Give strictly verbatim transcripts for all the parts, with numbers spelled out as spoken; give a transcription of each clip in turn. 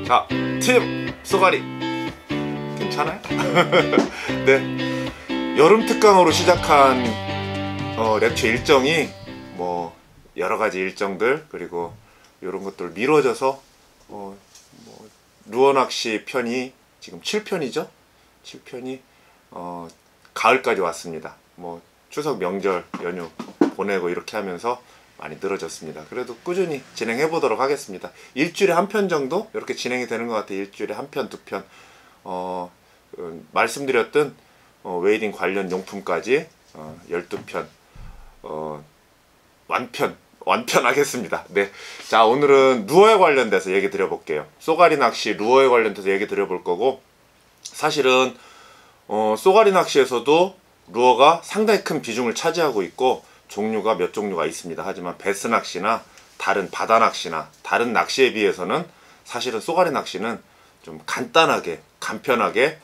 자, 팀 쏘가리 괜찮아요? 네, 여름 특강으로 시작한 어, 렉처 일정이 뭐 여러가지 일정들 그리고 이런 것들 미뤄져서 어, 뭐 루어 낚시 편이 지금 칠 편이죠? 칠 편이 어, 가을까지 왔습니다. 뭐 추석 명절 연휴 보내고 이렇게 하면서 많이 늘어졌습니다. 그래도 꾸준히 진행해 보도록 하겠습니다. 일주일에 한 편 정도 이렇게 진행이 되는 것 같아요. 일주일에 한 편, 두 편. 어, 어, 말씀드렸던 어, 웨이딩 관련 용품까지 어, 열두 편 어, 완편 완편하겠습니다. 네, 자, 오늘은 루어에 관련돼서 얘기 드려볼게요. 쏘가리 낚시 루어에 관련돼서 얘기 드려볼 거고, 사실은 어, 쏘가리 낚시에서도 루어가 상당히 큰 비중을 차지하고 있고 종류가 몇 종류가 있습니다. 하지만 베스 낚시나 다른 바다 낚시나 다른 낚시에 비해서는 사실은 쏘가리 낚시는 좀 간단하게 간편하게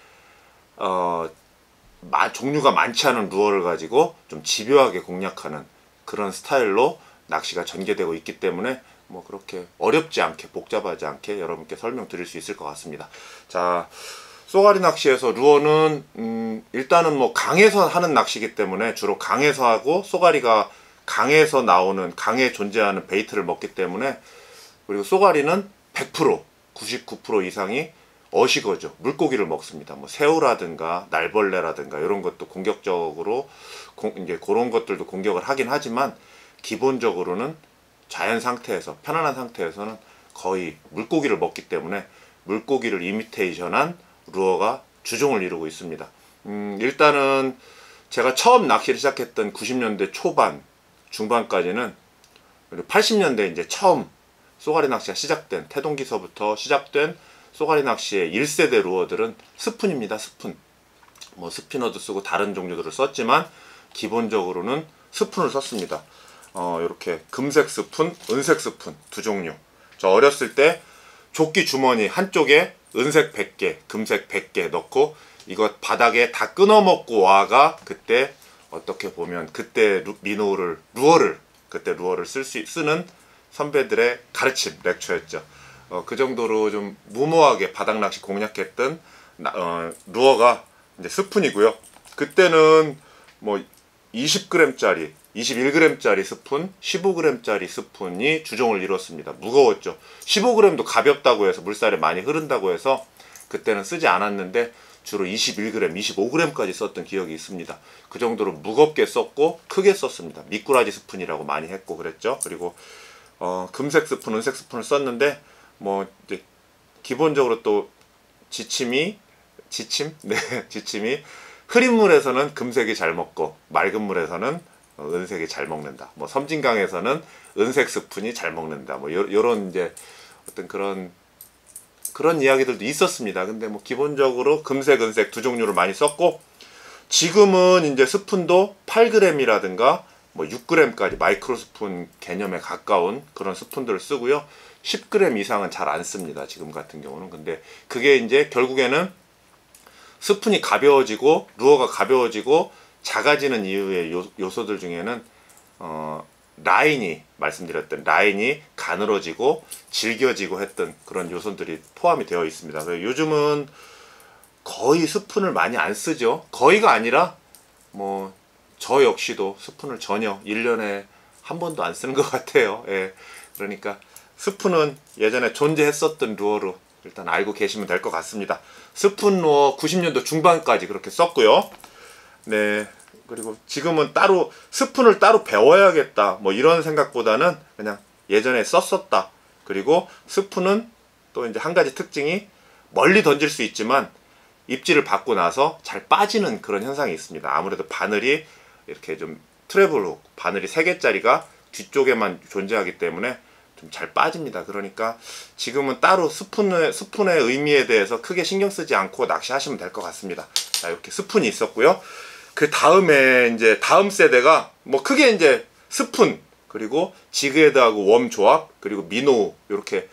어, 마, 종류가 많지 않은 루어를 가지고 좀 집요하게 공략하는 그런 스타일로 낚시가 전개되고 있기 때문에 뭐 그렇게 어렵지 않게 복잡하지 않게 여러분께 설명드릴 수 있을 것 같습니다. 자, 쏘가리 낚시에서 루어는 음, 일단은 뭐 강에서 하는 낚시이기 때문에 주로 강에서 하고, 쏘가리가 강에서 나오는 강에 존재하는 베이트를 먹기 때문에, 그리고 쏘가리는 백 퍼센트 구십구 퍼센트 이상이 어식어죠. 물고기를 먹습니다. 뭐 새우라든가 날벌레라든가 이런 것도 공격적으로 공, 이제 그런 것들도 공격을 하긴 하지만 기본적으로는 자연 상태에서 편안한 상태에서는 거의 물고기를 먹기 때문에 물고기를 이미테이션한 루어가 주종을 이루고 있습니다. 음, 일단은 제가 처음 낚시를 시작했던 구십 년대 초반 중반까지는, 그리고 팔십 년대 이제 처음 쏘가리 낚시가 시작된 태동기서부터 시작된 쏘가리 낚시의 일 세대 루어들은 스푼입니다. 스푼. 뭐 스피너도 쓰고 다른 종류들을 썼지만 기본적으로는 스푼을 썼습니다. 어, 이렇게 금색 스푼, 은색 스푼 두 종류. 저 어렸을 때 조끼 주머니 한쪽에 은색 백 개, 금색 백 개 넣고 이거 바닥에 다 끊어 먹고 와가 그때 어떻게 보면 그때 루, 미노를 루어를 그때 루어를 쓸 수 쓰는 선배들의 가르침 렉처였죠. 어, 그 정도로 좀 무모하게 바닥 낚시 공략했던 어, 루어가 이제 스푼이고요. 그때는 뭐 이십 그램짜리, 이십일 그램짜리 스푼, 십오 그램짜리 스푼이 주종을 이뤘습니다. 무거웠죠. 십오 그램도 가볍다고 해서 물살이 많이 흐른다고 해서 그때는 쓰지 않았는데 주로 이십일 그램, 이십오 그램까지 썼던 기억이 있습니다. 그 정도로 무겁게 썼고 크게 썼습니다. 미꾸라지 스푼이라고 많이 했고 그랬죠. 그리고 어, 금색 스푼, 은색 스푼을 썼는데 뭐 이제 기본적으로 또 지침이 지침? 네, 지침이 흐린 물에서는 금색이 잘 먹고 맑은 물에서는 은색이 잘 먹는다. 뭐 섬진강에서는 은색 스푼이 잘 먹는다. 뭐 요, 요런 이제 어떤 그런 그런 이야기들도 있었습니다. 근데 뭐 기본적으로 금색, 은색 두 종류를 많이 썼고, 지금은 이제 스푼도 팔 그램이라든가 뭐 육 그램까지 마이크로 스푼 개념에 가까운 그런 스푼들을 쓰고요. 십 그램 이상은 잘 안 씁니다. 지금 같은 경우는. 근데 그게 이제 결국에는 스푼이 가벼워지고 루어가 가벼워지고 작아지는 이유의 요, 요소들 중에는 어, 라인이 말씀드렸던 라인이 가늘어지고 질겨지고 했던 그런 요소들이 포함이 되어 있습니다. 그래서 요즘은 거의 스푼을 많이 안 쓰죠. 거의가 아니라 뭐 저 역시도 스푼을 전혀 일 년에 한 번도 안 쓰는 것 같아요. 예. 그러니까 스푼은 예전에 존재했었던 루어로 일단 알고 계시면 될 것 같습니다. 스푼 루어 구십 년도 중반까지 그렇게 썼고요. 네, 그리고 지금은 따로 스푼을 따로 배워야겠다 뭐 이런 생각보다는 그냥 예전에 썼었다. 그리고 스푼은 또 이제 한 가지 특징이 멀리 던질 수 있지만 입질을 받고 나서 잘 빠지는 그런 현상이 있습니다. 아무래도 바늘이 이렇게 좀 트래블 훅 바늘이 세 개짜리가 뒤쪽에만 존재하기 때문에 좀 잘 빠집니다. 그러니까 지금은 따로 스푼의, 스푼의 의미에 대해서 크게 신경 쓰지 않고 낚시하시면 될 것 같습니다. 자, 이렇게 스푼이 있었고요. 그 다음에 이제 다음 세대가 뭐 크게 이제 스푼, 그리고 지그헤드하고 웜 조합, 그리고 미노 이렇게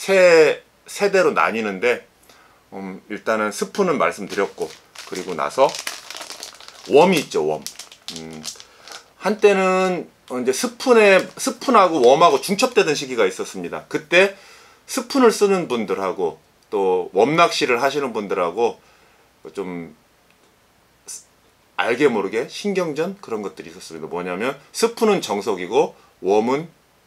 세 세대로 나뉘는데, 음, 일단은 스푼은 말씀드렸고, 그리고 나서 웜이 있죠. 웜. 음, 한때는 이제 스푼에 스푼하고 웜하고 중첩되던 시기가 있었습니다. 그때 스푼을 쓰는 분들하고 또 웜낚시를 하시는 분들하고 좀 알게 모르게 신경전 그런 것들이 있었습니다. 뭐냐면 스프는 정석이고 웜은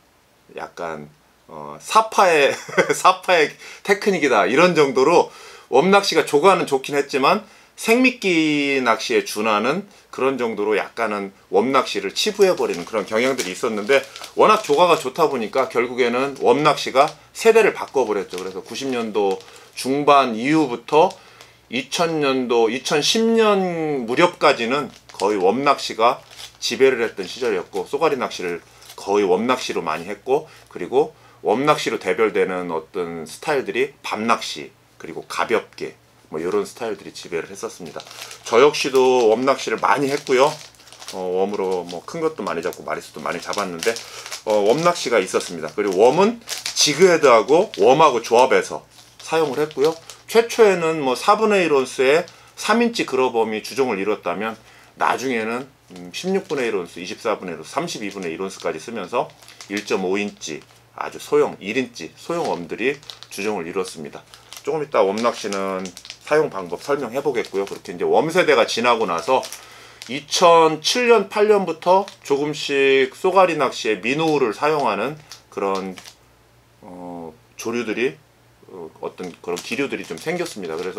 약간 어, 사파의 사파의 테크닉이다 이런 정도로 웜낚시가 조과는 좋긴 했지만 생미끼 낚시에 준하는 그런 정도로 약간은 웜낚시를 치부해버리는 그런 경향들이 있었는데, 워낙 조과가 좋다 보니까 결국에는 웜낚시가 세대를 바꿔버렸죠. 그래서 구십 년도 중반 이후부터 이천 년도 이천십 년 무렵까지는 거의 웜낚시가 지배를 했던 시절이었고, 쏘가리 낚시를 거의 웜낚시로 많이 했고, 그리고 웜낚시로 대별되는 어떤 스타일들이 밤낚시 그리고 가볍게 뭐 이런 스타일들이 지배를 했었습니다. 저 역시도 웜낚시를 많이 했고요. 어, 웜으로 뭐 큰 것도 많이 잡고 마리수도 많이 잡았는데 어, 웜낚시가 있었습니다. 그리고 웜은 지그헤드하고 웜하고 조합해서 사용을 했고요. 최초에는 뭐 사분의 일 온스에 삼 인치 그러범이 주종을 이뤘다면 나중에는 십육분의 일 온스, 이십사분의 일 온스, 삼십이분의 일 온스까지 쓰면서 일 점 오 인치 아주 소형 일 인치 소형 웜들이 주종을 이뤘습니다. 조금 이따 웜낚시는 사용 방법 설명해 보겠고요. 그렇게 이제 웜 세대가 지나고 나서 이천칠 년 팔 년부터 조금씩 쏘가리 낚시에 민호를 사용하는 그런 어, 조류들이 어, 어떤 그런 기류들이 좀 생겼습니다. 그래서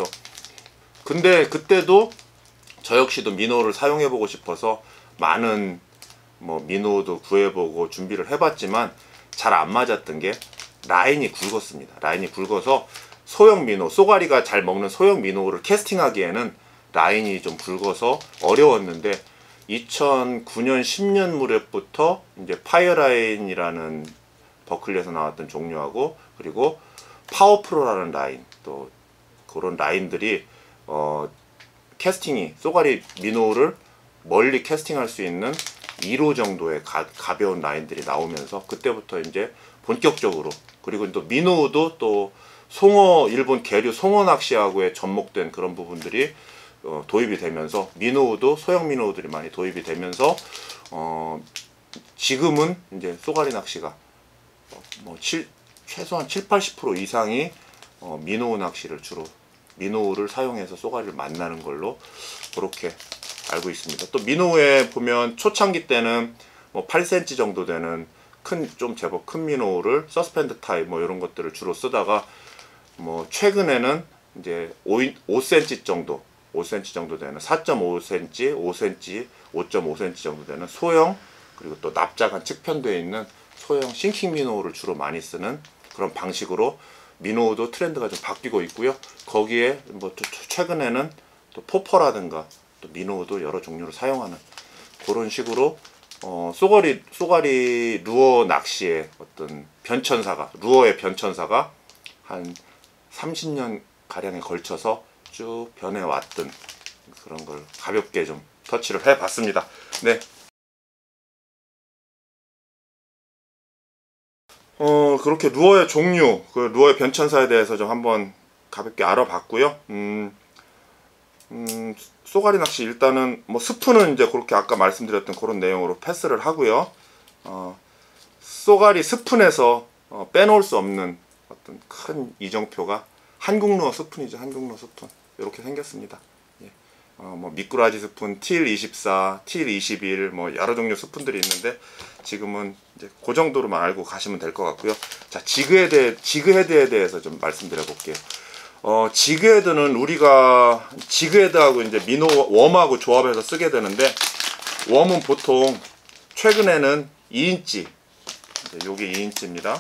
근데 그때도 저 역시도 민호를 사용해 보고 싶어서 많은 뭐 민호도 구해보고 준비를 해봤지만 잘 안 맞았던 게 라인이 굵었습니다. 라인이 굵어서 소형 민호, 쏘가리가 잘 먹는 소형 민호를 캐스팅하기에는 라인이 좀 굵어서 어려웠는데 이천구 년 십 년 무렵부터 이제 파이어라인이라는 버클리에서 나왔던 종류하고 그리고 파워프로라는 라인, 또 그런 라인들이 어, 캐스팅이 쏘가리 민호를 멀리 캐스팅할 수 있는 일 호 정도의 가, 가벼운 라인들이 나오면서 그때부터 이제 본격적으로, 그리고 또 민호도 또 송어, 일본 계류 송어 낚시하고에 접목된 그런 부분들이 어, 도입이 되면서 민호우도 소형 민호우들이 많이 도입이 되면서 어, 지금은 이제 쏘가리 낚시가 어, 뭐 칠, 최소한 칠, 팔십 퍼센트 이상이 어, 민호우 낚시를 주로 민호우를 사용해서 쏘가리를 만나는 걸로 그렇게 알고 있습니다. 또 민호우에 보면 초창기 때는 뭐 팔 센티미터 정도 되는 큰, 좀 제법 큰 민호우를 서스펜드 타입 뭐 이런 것들을 주로 쓰다가 뭐 최근에는 이제 오 센티미터 정도 오 센티미터 정도 되는 사 점 오 센티미터, 오 센티미터, 오 점 오 센티미터 정도 되는 소형, 그리고 또 납작한 측편되어 있는 소형 싱킹 민호우를 주로 많이 쓰는 그런 방식으로 민호우도 트렌드가 좀 바뀌고 있고요. 거기에 뭐 최근에는 또 포퍼라든가 또 민호우도 여러 종류를 사용하는 그런 식으로 어, 쏘가리, 쏘가리 루어 낚시의 어떤 변천사가, 루어의 변천사가 한 삼십 년 가량에 걸쳐서 쭉 변해왔던 그런 걸 가볍게 좀 터치를 해봤습니다. 네. 어, 그렇게 루어의 종류, 그 루어의 변천사에 대해서 좀 한번 가볍게 알아봤고요. 음, 음, 쏘가리 낚시 일단은 뭐 스프는 이제 그렇게 아까 말씀드렸던 그런 내용으로 패스를 하고요. 어, 쏘가리 스푼에서 어, 빼놓을 수 없는 어떤 큰 이정표가 한국 루어 스푼이죠. 한국 루어 스푼 이렇게 생겼습니다. 예. 어, 뭐 미꾸라지 스푼, 틸 이십사, 틸 이십일 뭐 여러 종류 스푼들이 있는데 지금은 이제 그 정도로만 알고 가시면 될 것 같고요. 자, 지그헤드, 지그헤드에 대해서 좀 말씀드려 볼게요. 어, 지그헤드는 우리가 지그헤드하고 이제 민호 웜하고 조합해서 쓰게 되는데, 웜은 보통 최근에는 이 인치, 요게 이 인치입니다.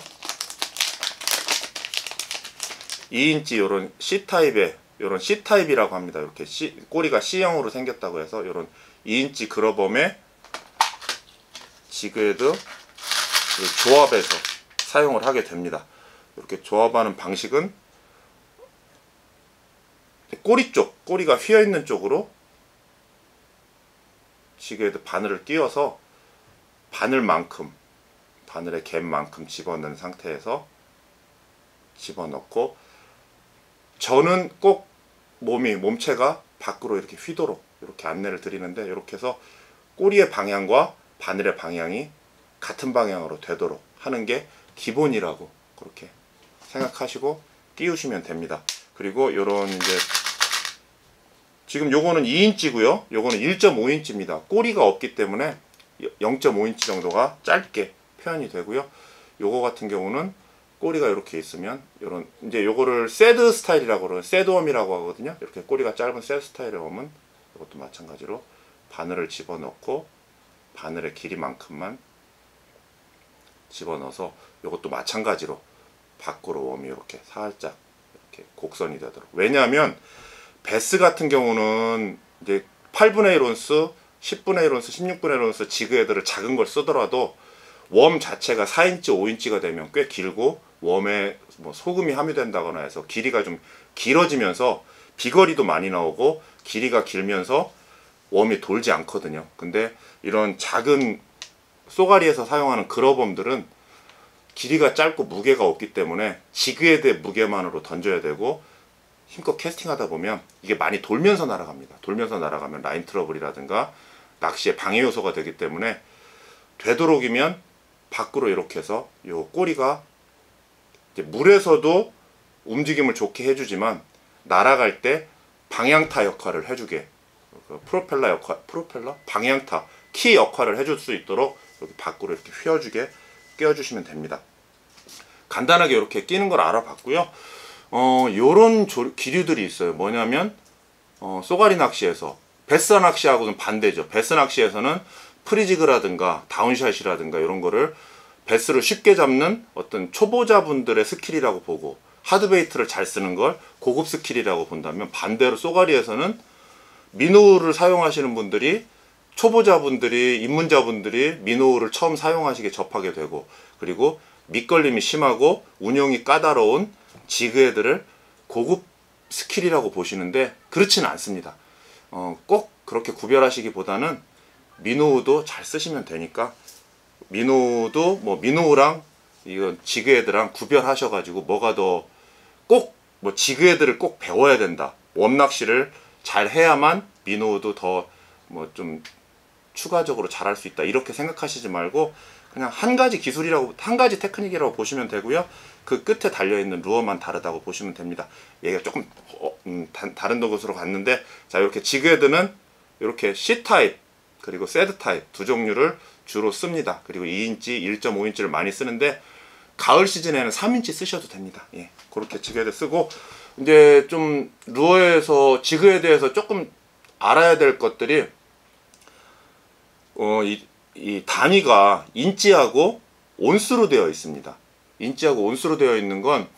이 인치 요런 C타입의 요런 C타입이라고 합니다. 이렇게 C, 꼬리가 C형으로 생겼다고 해서 요런 이 인치 그러범에 지그헤드 조합해서 사용을 하게 됩니다. 이렇게 조합하는 방식은 꼬리 쪽, 꼬리가 휘어있는 쪽으로 지그헤드 바늘을 끼워서 바늘만큼, 바늘의 갭만큼 집어넣은 상태에서 집어넣고, 저는 꼭 몸이, 몸체가 밖으로 이렇게 휘도록 이렇게 안내를 드리는데, 이렇게 해서 꼬리의 방향과 바늘의 방향이 같은 방향으로 되도록 하는 게 기본이라고 그렇게 생각하시고 끼우시면 됩니다. 그리고 요런 이제 지금 요거는 이 인치고요. 요거는 일 점 오 인치입니다. 꼬리가 없기 때문에 영 점 오 인치 정도가 짧게 표현이 되고요. 요거 같은 경우는 꼬리가 이렇게 있으면 요런 이제 요거를 새드 스타일이라고 그러는 새드웜이라고 하거든요. 이렇게 꼬리가 짧은 새드 스타일의 웜은 이것도 마찬가지로 바늘을 집어넣고 바늘의 길이만큼만 집어넣어서 이것도 마찬가지로 밖으로 웜이 이렇게 살짝 이렇게 곡선이 되도록. 왜냐하면 베스 같은 경우는 이제 팔분의 일 온스, 십분의 일 온스, 십육분의 일 온스 지그헤드를 작은 걸 쓰더라도 웜 자체가 사 인치, 오 인치가 되면 꽤 길고 웜에 뭐 소금이 함유된다거나 해서 길이가 좀 길어지면서 비거리도 많이 나오고 길이가 길면서 웜이 돌지 않거든요. 근데 이런 작은 쏘가리에서 사용하는 그러범들은 길이가 짧고 무게가 없기 때문에 지그헤드의 무게만으로 던져야 되고 힘껏 캐스팅하다 보면 이게 많이 돌면서 날아갑니다. 돌면서 날아가면 라인 트러블이라든가 낚시의 방해 요소가 되기 때문에 되도록이면 밖으로 이렇게 해서 요 꼬리가 이제 물에서도 움직임을 좋게 해주지만 날아갈 때 방향타 역할을 해주게, 프로펠러 역할, 프로펠러? 방향타, 키 역할을 해줄 수 있도록 여기 밖으로 이렇게 휘어주게 끼워주시면 됩니다. 간단하게 이렇게 끼는 걸 알아봤고요. 어, 요런 조, 기류들이 있어요. 뭐냐면 어, 쏘가리 낚시에서 베스 낚시하고는 반대죠. 베스 낚시에서는 프리지그라든가 다운샷이라든가 이런 거를 베스를 쉽게 잡는 어떤 초보자분들의 스킬이라고 보고 하드베이트를 잘 쓰는 걸 고급 스킬이라고 본다면, 반대로 쏘가리에서는 미노우를 사용하시는 분들이 초보자분들이 입문자분들이 미노우를 처음 사용하시게 접하게 되고, 그리고 밑걸림이 심하고 운용이 까다로운 지그헤드를 고급 스킬이라고 보시는데 그렇지는 않습니다. 어, 꼭 그렇게 구별하시기보다는 미노우도 잘 쓰시면 되니까 미노우도 뭐 미노우랑 이건 지그헤드랑 구별하셔가지고 뭐가 더 꼭 뭐 지그헤드를 꼭 배워야 된다, 웜낚시를 잘 해야만 미노우도 더 뭐 좀 추가적으로 잘할 수 있다, 이렇게 생각하시지 말고 그냥 한 가지 기술이라고, 한 가지 테크닉이라고 보시면 되고요. 그 끝에 달려있는 루어만 다르다고 보시면 됩니다. 얘가 조금 어, 음, 다, 다른 곳으로 갔는데, 자, 이렇게 지그헤드는 이렇게 C 타입 그리고 새드 타입 두 종류를 주로 씁니다. 그리고 이 인치, 일 점 오 인치를 많이 쓰는데 가을 시즌에는 삼 인치 쓰셔도 됩니다. 예, 그렇게 지그헤드 쓰고, 이제 좀 루어에서 지그헤드에서 조금 알아야 될 것들이 어, 이, 이 단위가 인치하고 온스로 되어 있습니다. 인치하고 온스로 되어 있는 건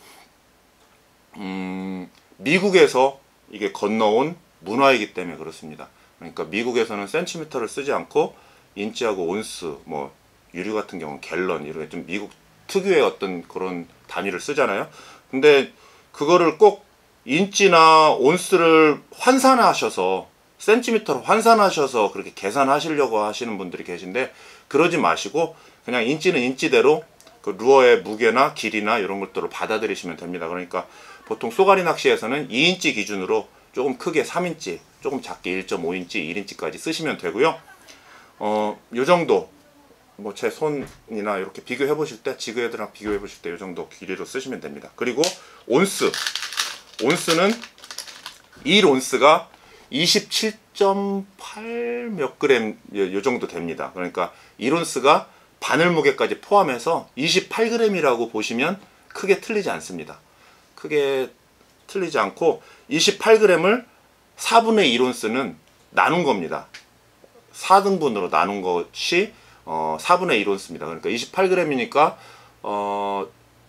음, 미국에서 이게 건너온 문화이기 때문에 그렇습니다. 그러니까 미국에서는 센티미터를 쓰지 않고 인치하고 온스, 뭐 유류 같은 경우는 갤런, 이런 좀 미국 특유의 어떤 그런 단위를 쓰잖아요. 근데 그거를 꼭 인치나 온스를 환산하셔서 센티미터로 환산하셔서 그렇게 계산하시려고 하시는 분들이 계신데, 그러지 마시고 그냥 인치는 인치대로 그 루어의 무게나 길이나 이런 것들을 받아들이시면 됩니다. 그러니까 보통 쏘가리 낚시에서는 이 인치 기준으로 조금 크게 삼 인치, 조금 작게 일 점 오 인치, 일 인치까지 쓰시면 되고요. 어, 요 정도 뭐 제 손이나 이렇게 비교해 보실 때, 지그헤드랑 비교해 보실 때 요 정도 길이로 쓰시면 됩니다. 그리고 온스, 온스는 일 온스가 이십칠 점 팔 몇 그램 요 정도 됩니다. 그러니까 일 온스가 바늘 무게까지 포함해서 이십팔 그램이라고 보시면 크게 틀리지 않습니다. 크게 틀리지 않고 이십팔 그램을 사분의 일 온스는 나눈 겁니다. 사 등분으로 나눈 것이 어, 사분의 일 온스입니다. 그러니까 이십팔 그램이니까 어,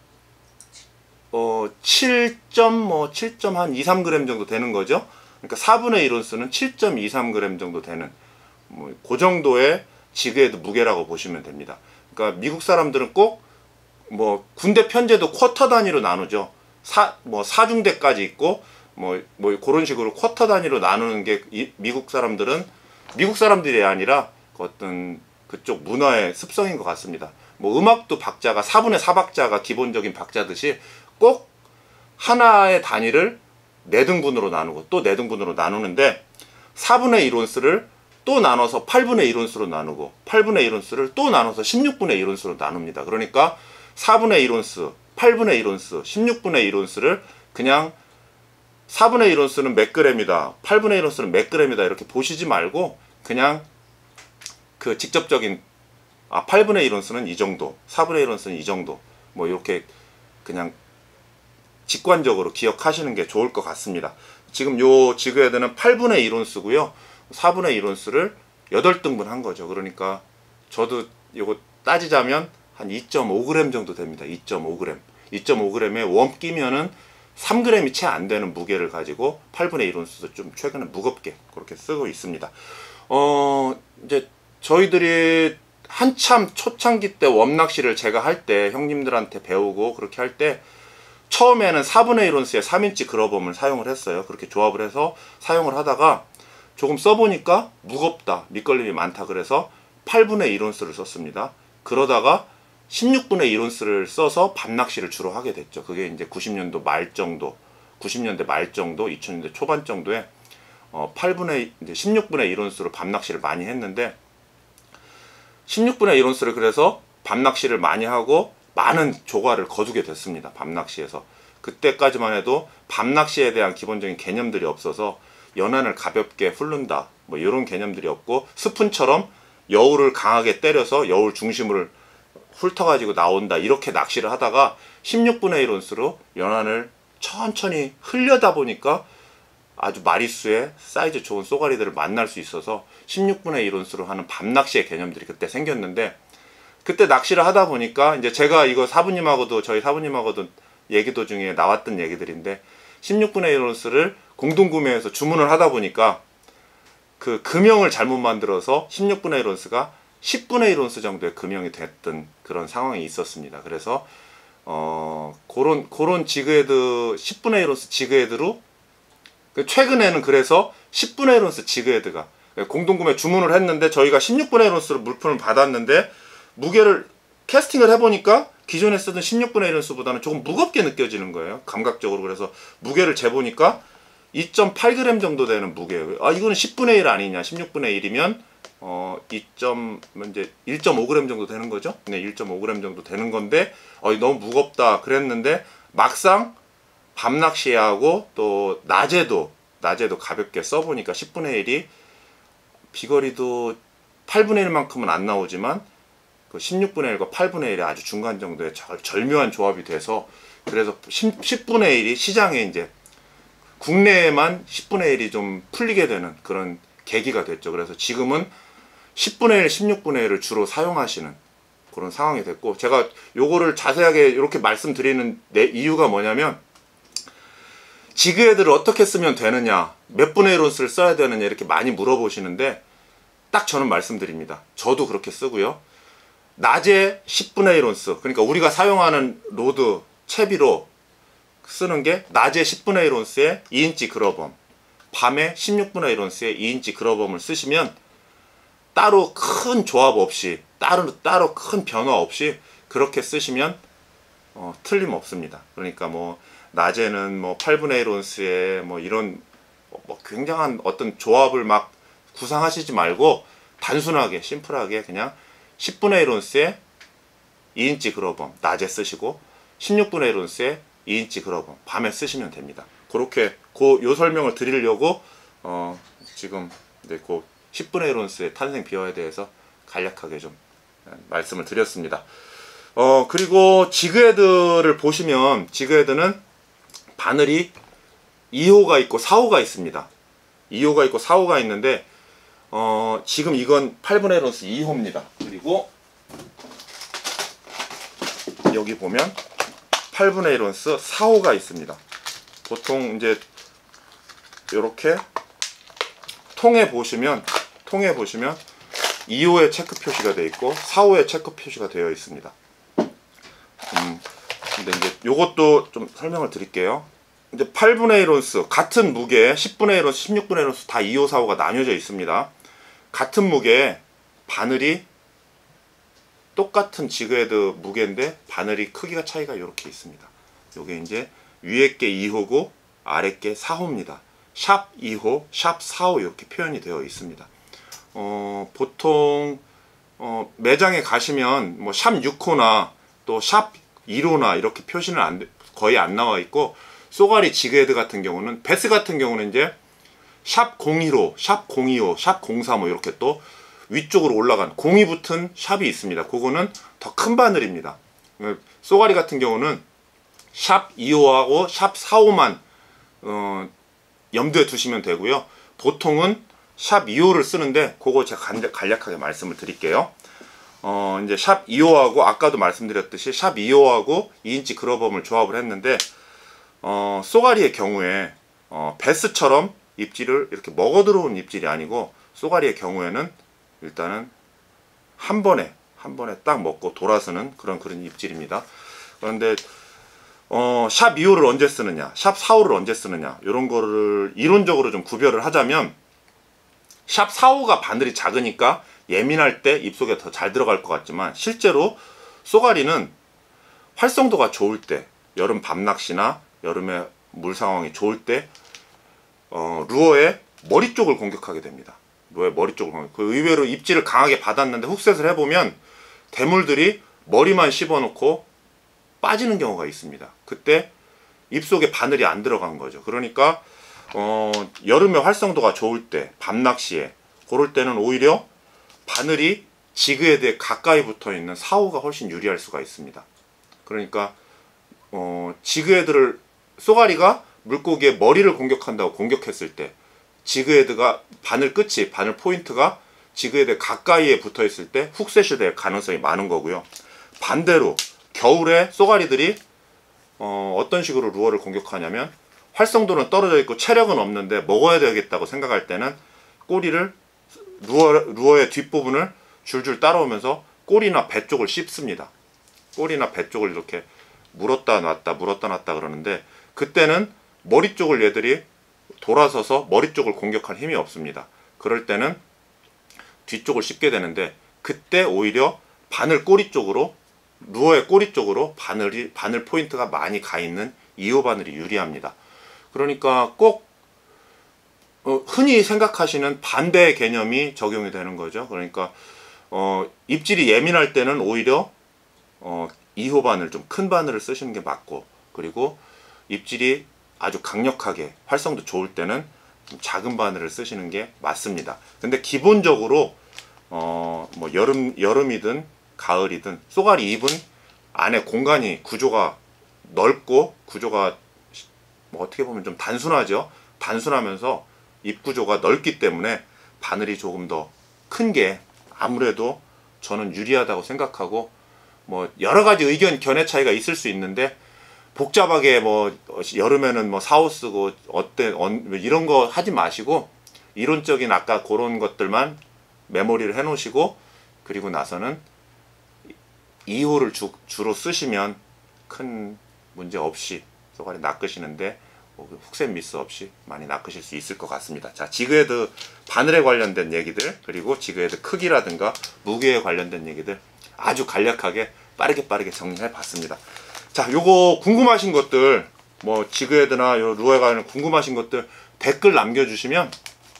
어, 칠 점 뭐 칠 점 한 이, 삼 그램 정도 되는 거죠. 그러니까 사분의 일 온스는 칠 점 이삼 그램 정도 되는 뭐 그 정도의 지그헤드 무게라고 보시면 됩니다. 그러니까 미국 사람들은 꼭 뭐 군대 편제도 쿼터 단위로 나누죠. 사, 뭐 사중대까지 있고 뭐, 뭐 그런 식으로 쿼터 단위로 나누는 게 이, 미국 사람들은 미국 사람들이 아니라 그 어떤 그쪽 문화의 습성인 것 같습니다. 뭐 음악도 박자가 사분의 사 박자가 기본적인 박자듯이 꼭 하나의 단위를 네 등분으로 나누고 또 네 등분으로 나누는데, 사분의 일 온스를 또 나눠서 팔분의 일 온스로 나누고 팔분의 일 온스를 또 나눠서 십육분의 일 온스로 나눕니다. 그러니까 사분의 일 온스, 팔분의 일 온스, 십육분의 일 온스를 그냥 사분의 일 온스는 몇 그램이다, 팔분의 일 온스는 몇 그램이다 이렇게 보시지 말고 그냥 그 직접적인 아 팔분의 일 온스는 이 정도, 사분의 일 온스는 이 정도 뭐 이렇게 그냥 직관적으로 기억하시는 게 좋을 것 같습니다. 지금 요 지그헤드는 팔분의 일 온스고요. 사분의 일 온스를 여덟 등분 한 거죠. 그러니까 저도 이거 따지자면 한 이 점 오 그램 정도 됩니다. 이 점 오 그램. 이 점 오 그램에 웜 끼면은 삼 그램이 채 안 되는 무게를 가지고 팔분의 일 온스도 좀 최근에 무겁게 그렇게 쓰고 있습니다. 어, 이제 저희들이 한참 초창기 때 웜낚시를 제가 할 때 형님들한테 배우고 그렇게 할 때 처음에는 사분의 일 온스의 삼 인치 그러범을 사용을 했어요. 그렇게 조합을 해서 사용을 하다가 조금 써보니까 무겁다, 밑걸림이 많다 그래서 팔분의 일 온스를 썼습니다. 그러다가 십육분의 일 온스를 써서 밤낚시를 주로 하게 됐죠. 그게 이제 구십 년도 말 정도, 구십 년대 말 정도, 이천 년대 초반 정도에 어, 팔분의 이제 십육분의 일 온스로 밤낚시를 많이 했는데 십육분의 일 온스를 그래서 밤낚시를 많이 하고 많은 조과를 거두게 됐습니다. 밤낚시에서. 그때까지만 해도 밤낚시에 대한 기본적인 개념들이 없어서 연안을 가볍게 훑는다 뭐 이런 개념들이 없고 스푼처럼 여울을 강하게 때려서 여울 중심을 훑어가지고 나온다 이렇게 낚시를 하다가 십육분의 일 온스로 연안을 천천히 흘려다 보니까 아주 마리수의 사이즈 좋은 쏘가리들을 만날 수 있어서 십육분의 일 온스로 하는 밤낚시의 개념들이 그때 생겼는데 그때 낚시를 하다 보니까 이제 제가 이거 사부님하고도 저희 사부님하고도 얘기 도중에 나왔던 얘기들인데 십육분의 일 온스를 공동구매해서 주문을 하다 보니까 그 금형을 잘못 만들어서 십육분의 일 온스가 십분의 일 온스 정도의 금형이 됐던 그런 상황이 있었습니다. 그래서 어 그런 그런 지그헤드 십분의 일 온스 지그헤드로 최근에는 그래서 십분의 일 온스 지그헤드가 공동구매 주문을 했는데 저희가 십육분의 일 온스로 물품을 받았는데 무게를 캐스팅을 해보니까 기존에 쓰던 십육분의 일 온스보다는 조금 무겁게 느껴지는 거예요. 감각적으로. 그래서 무게를 재보니까 이 점 팔 그램 정도 되는 무게예요. 아 이거는 십분의 일 아니냐. 십육분의 일이면 어 이. 이제 일 점 오 그램 정도 되는 거죠. 네, 일 점 오 그램 정도 되는 건데 어 너무 무겁다 그랬는데 막상 밤낚시하고 또 낮에도 낮에도 가볍게 써보니까 십분의 일이 비거리도 팔분의 일만큼은 안 나오지만 그 십육분의 일과 팔분의 일이 아주 중간 정도의 절, 절묘한 조합이 돼서 그래서 십분의 일이 시장에 이제 국내에만 십분의 일이 좀 풀리게 되는 그런 계기가 됐죠. 그래서 지금은 십분의 일, 십육분의 일을 주로 사용하시는 그런 상황이 됐고 제가 요거를 자세하게 이렇게 말씀드리는 내 이유가 뭐냐면 지그헤드를 어떻게 쓰면 되느냐, 몇 분의 일 온스를 써야 되느냐 이렇게 많이 물어보시는데 딱 저는 말씀드립니다. 저도 그렇게 쓰고요. 낮에 십분의 일 온스, 그러니까 우리가 사용하는 로드, 채비로 쓰는 게 낮에 십분의 일 온스에 이 인치 그러범, 밤에 십육분의 일 온스에 이 인치 그러범을 쓰시면 따로 큰 조합 없이, 따로, 따로 큰 변화 없이 그렇게 쓰시면 어, 틀림없습니다. 그러니까 뭐 낮에는 뭐 팔분의 일 온스에 뭐 이런 뭐 굉장한 어떤 조합을 막 구상하시지 말고 단순하게 심플하게 그냥 십분의 일 온스에 이 인치 그러범 낮에 쓰시고 십육분의 일 온스에 이 인치 그러범 밤에 쓰시면 됩니다. 그렇게 그 요 설명을 드리려고 어 지금 네, 그 십분의 일 온스의 탄생 비화에 대해서 간략하게 좀 말씀을 드렸습니다. 어 그리고 지그헤드를 보시면 지그헤드는 바늘이 이 호가 있고 사 호가 있습니다. 이 호가 있고 사 호가 있는데 어 지금 이건 팔분의 일 온스 이 호입니다. 그리고 여기 보면 팔분의 일 온스 사 호가 있습니다. 보통 이제 이렇게 통에 보시면 통에 보시면 이 호에 체크 표시가 되어 있고 사 호에 체크 표시가 되어 있습니다. 음, 근데 이제 요것도 좀 설명을 드릴게요. 이제 팔분의 일 온스 같은 무게 십분의 일 온스, 십육분의 일 온스 다 이 호, 사 호가 나뉘어져 있습니다. 같은 무게 바늘이 똑같은 지그헤드 무게인데 바늘이 크기가 차이가 이렇게 있습니다. 요게 이제 위에 게 이 호고 아래 게 사 호입니다. 샵 이 호, 샵 사 호 이렇게 표현이 되어 있습니다. 어, 보통 어, 매장에 가시면 뭐 샵 육 호나 또 샵 일 호나 이렇게 표시는 안, 거의 안 나와 있고 쏘가리 지그헤드 같은 경우는, 베스 같은 경우는 이제 샵 공일오, 샵 공이오, 샵 공삼오 이렇게 또 위쪽으로 올라간 공이 붙은 샵이 있습니다. 그거는 더 큰 바늘입니다. 쏘가리 같은 경우는 샵 이십오하고 샵 사십오만 어, 염두에 두시면 되고요. 보통은 샵 이십오를 쓰는데 그거 제가 간략하게 말씀을 드릴게요. 어, 이제 샵 이십오하고 아까도 말씀드렸듯이 샵 이십오하고 이 인치 그러범을 조합을 했는데, 어, 쏘가리의 경우에 어, 베스처럼 입질을 이렇게 먹어 들어온 입질이 아니고, 쏘가리의 경우에는 일단은 한 번에 한 번에 딱 먹고 돌아서는 그런 그런 입질입니다. 그런데 어, 샵 이십오를 언제 쓰느냐, 샵 사십오를 언제 쓰느냐, 이런 거를 이론적으로 좀 구별을 하자면, 샵 사십오가 바늘이 작으니까 예민할 때 입속에 더 잘 들어갈 것 같지만, 실제로 쏘가리는 활성도가 좋을 때, 여름 밤낚시나 여름에 물 상황이 좋을 때 어, 루어의 머리 쪽을 공격하게 됩니다. 루어의 머리 쪽을 공격. 그 의외로 입질을 강하게 받았는데 훅셋을 해보면 대물들이 머리만 씹어놓고 빠지는 경우가 있습니다. 그때 입속에 바늘이 안 들어간 거죠. 그러니까 어, 여름에 활성도가 좋을 때, 밤낚시에 그럴 때는 오히려 바늘이 지그헤드에 가까이 붙어있는 사십오가 훨씬 유리할 수가 있습니다. 그러니까 어, 지그헤드를, 쏘가리가 물고기의 머리를 공격한다고 공격했을 때 지그헤드가 바늘 끝이, 바늘 포인트가 지그헤드에 가까이에 붙어있을 때 훅셋이 될 가능성이 많은 거고요. 반대로 겨울에 쏘가리들이 어, 어떤 식으로 루어를 공격하냐면, 활성도는 떨어져 있고 체력은 없는데 먹어야 되겠다고 생각할 때는 꼬리를, 루어, 루어의 뒷부분을 줄줄 따라오면서 꼬리나 배 쪽을 씹습니다. 꼬리나 배 쪽을 이렇게 물었다 놨다 물었다 놨다 그러는데, 그때는 머리 쪽을 얘들이 돌아서서 머리 쪽을 공격할 힘이 없습니다. 그럴 때는 뒤쪽을 씹게 되는데, 그때 오히려 바늘 꼬리 쪽으로, 루어의 꼬리 쪽으로 바늘이, 바늘 포인트가 많이 가 있는 이호 바늘이 유리합니다. 그러니까 꼭 어, 흔히 생각하시는 반대의 개념이 적용이 되는 거죠. 그러니까 어, 입질이 예민할 때는 오히려 어, 이호 바늘, 좀 큰 바늘을 쓰시는 게 맞고, 그리고 입질이 아주 강력하게 활성도 좋을 때는 좀 작은 바늘을 쓰시는 게 맞습니다. 근데 기본적으로 어, 뭐 여름, 여름이든 가을이든 쏘가리 입은 안에 공간이, 구조가 넓고 구조가 뭐 어떻게 보면 좀 단순하죠. 단순하면서 입 구조가 넓기 때문에 바늘이 조금 더 큰 게 아무래도 저는 유리하다고 생각하고, 뭐 여러 가지 의견 견해 차이가 있을 수 있는데, 복잡하게 뭐 여름에는 뭐 사오 쓰고 어때 이런 거 하지 마시고, 이론적인 아까 그런 것들만 메모리를 해 놓으시고, 그리고 나서는 이호를 주, 주로 쓰시면 큰 문제 없이 쏘가리 낚으시는데 훅셋 미스 없이 많이 낚으실 수 있을 것 같습니다. 자, 지그헤드 바늘에 관련된 얘기들, 그리고 지그헤드 크기라든가 무게에 관련된 얘기들 아주 간략하게 빠르게 빠르게 정리해 봤습니다. 자, 요거 궁금하신 것들, 뭐 지그헤드나 요 루어에 관련 궁금하신 것들 댓글 남겨주시면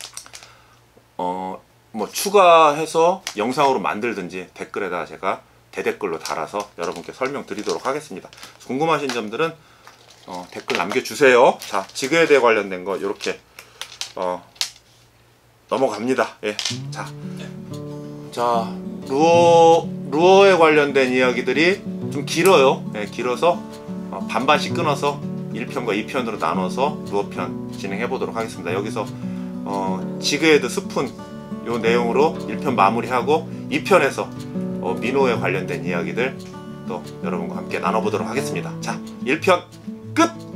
어 뭐 추가해서 영상으로 만들든지 댓글에다가 제가 대댓글로 달아서 여러분께 설명드리도록 하겠습니다. 궁금하신 점들은 어, 댓글 남겨주세요. 자, 지그헤드에 관련된 거 이렇게 어, 넘어갑니다. 예, 자, 자 루어 루어에 관련된 이야기들이 좀 길어요. 예, 길어서 어, 반반씩 끊어서 일 편과 이 편으로 나눠서 루어 편 진행해 보도록 하겠습니다. 여기서 어, 지그헤드 스푼 요 내용으로 일 편 마무리하고 이 편에서 어, 민호에 관련된 이야기들 또 여러분과 함께 나눠보도록 하겠습니다. 자, 일 편 끝!